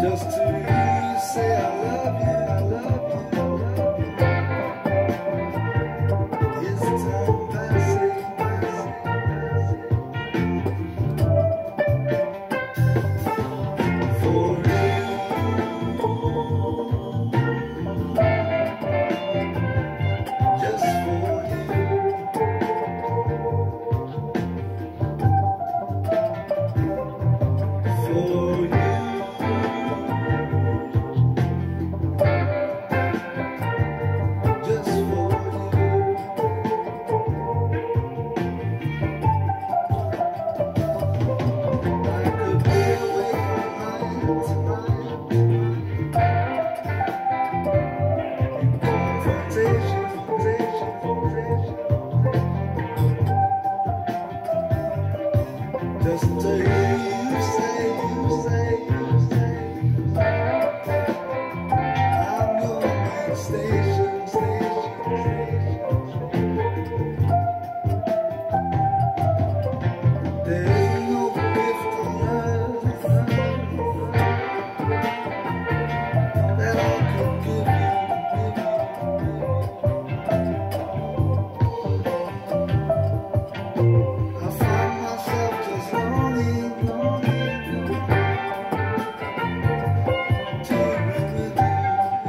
Just to hear you say I love you, I love you, I love you. Is time passing, for you, just for you, for you. Just to hear you say, I'm your main station. There's no gift on earth that I could give you. I find myself just longing to be with you.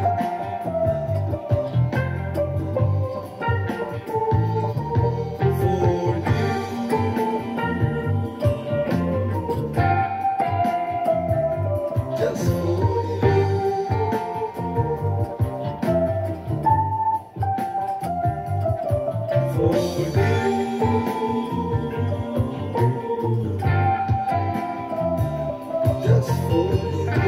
For you, just for you, for you. Just for you.